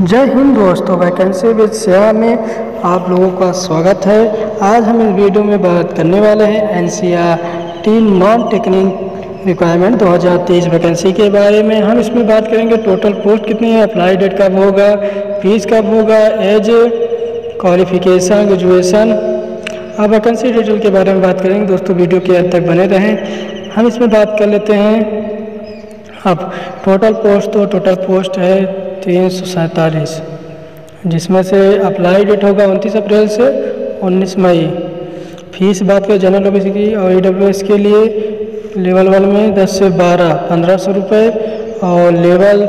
जय हिंद दोस्तों, vacancy with सेवा में आप लोगों का स्वागत है। आज हम इस वीडियो में बात करने वाले हैं NCERT non technical requirement 2023 vacancy के बारे में। हम इसमें बात करेंगे टोटल पोस्ट कितनी है, अप्लाई डेट कब होगा, फीस कब होगा, एज, क्वालिफिकेशन, ग्रेजुएशन। अब वैकेंसी डिटेल के बारे में बात करेंगे दोस्तों, वीडियो के अंत तक बने रहें। हम इसमें बात कर लेते हैं। अब टोटल पोस्ट है 347, जिसमें से अप्लाई डेट होगा 29 अप्रैल से 19 मई। फीस बात करें जनरल ओबीसी की और ईडब्ल्यूएस के लिए लेवल 1 में 10 से 12 1500 रुपये, और लेवल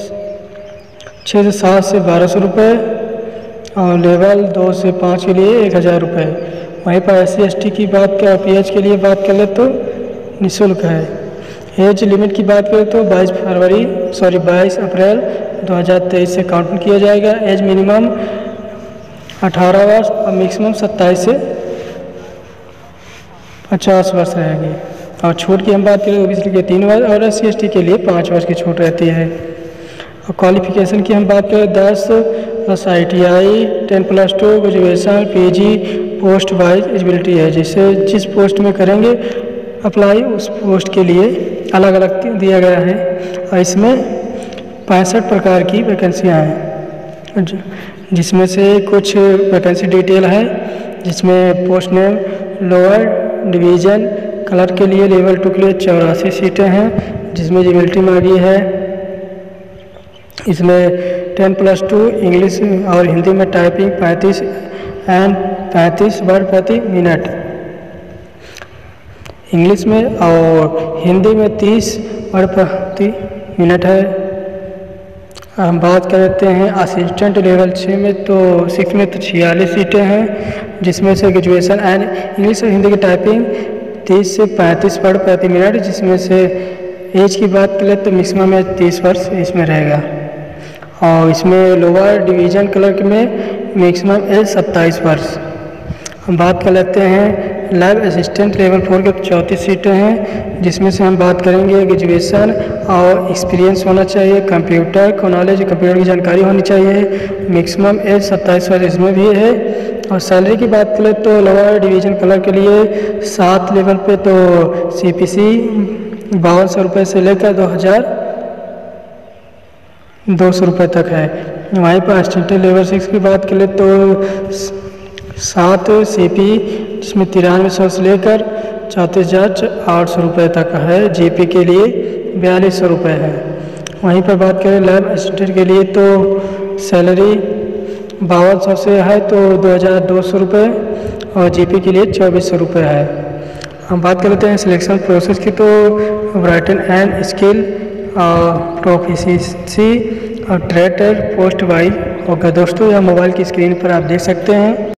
6 से 7 से 1200 रुपये, और लेवल 2 से 5 के लिए 1000 रुपये। वहीं पर SC/ST की बात करें, PH के लिए बात कर ले तो निःशुल्क है। एज लिमिट की बात करें तो 22 अप्रैल 2023 से काउंट किया जाएगा। एज मिनिमम 18 वर्ष और मैक्सिमम 27 से 50 वर्ष रहेगी। और छूट की हम बात करें ओबीसी के लिए 3 वर्ष और SC/ST के लिए 5 वर्ष की छूट रहती है। और क्वालिफिकेशन की हम बात करें 10 plus ITI, 10+2 graduation, PG, post wise eligibility है। जिस पोस्ट में करेंगे अप्लाई उस पोस्ट के लिए अलग अलग दिया गया है। और इसमें 65 प्रकार की वैकेंसियाँ हैं, जिसमें से कुछ वैकेंसी डिटेल है। जिसमें post name lower division clerk के लिए लेवल 2 के लिए 84 सीटें हैं, जिसमें एलिजिबिलिटी मांगी है। इसमें 10+2 इंग्लिश और हिंदी में टाइपिंग 35 वर्ड प्रति मिनट इंग्लिश में, और हिंदी में 30 वर्ड प्रति मिनट है। हम बात करते हैं असिस्टेंट लेवल 6 में, तो 6 में तो 46 सीटें हैं, जिसमें से ग्रेजुएशन एंड इंग्लिश और हिंदी की टाइपिंग 30 से 35 वर्ड प्रति मिनट। जिसमें से एज की बात करें तो मैक्सिमम एज 30 वर्ष इसमें रहेगा। और इसमें लोअर डिवीज़न क्लर्क में मैक्सिमम एज 27 वर्ष। हम बात कर लेते हैं लैब असिस्टेंट लेवल 4 के 34 सीटें हैं, जिसमें से हम बात करेंगे ग्रेजुएशन और एक्सपीरियंस होना चाहिए, कंप्यूटर को नॉलेज, कंप्यूटर की जानकारी होनी चाहिए। मैक्सिमम एज 27 वर्ष इसमें भी है। और सैलरी की बात करें तो लोअर डिवीज़न क्लर्क के लिए 7 लेवल पे तो CPC 5200 रुपये से लेकर 2200 रुपये तक है। वहीं पर असिस्टेंट लेवल 6 की बात करें तो 7 CP, जिसमें 9300 से लेकर 34,800 रुपये तक है। GP के लिए 4200 रुपये है। वहीं पर बात करें लैब असिस्टेंट के लिए तो सैलरी 5200 से है तो 2200 रुपये, और GP के लिए 2400 रुपये है। हम बात कर लेते हैं सिलेक्शन प्रोसेस की, तो राइटिंग एंड स्किल, प्रोफिशिएंसी और ट्रेड पोस्ट वाइज होगा दोस्तों। यह मोबाइल की स्क्रीन पर आप देख सकते हैं।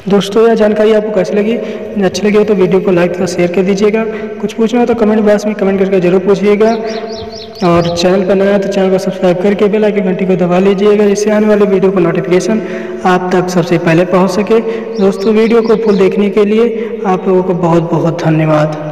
दोस्तों यह जानकारी आपको कैसी लगी? अच्छी लगी हो तो वीडियो को लाइक तथा शेयर कर दीजिएगा। कुछ पूछना हो तो कमेंट बॉक्स में कमेंट करके जरूर पूछिएगा। और चैनल पर नया है तो चैनल को सब्सक्राइब करके बेल आइकन घंटी को दबा लीजिएगा, जिससे आने वाले वीडियो का नोटिफिकेशन आप तक सबसे पहले पहुंच सके। दोस्तों वीडियो को फुल देखने के लिए आप लोगों को बहुत बहुत धन्यवाद।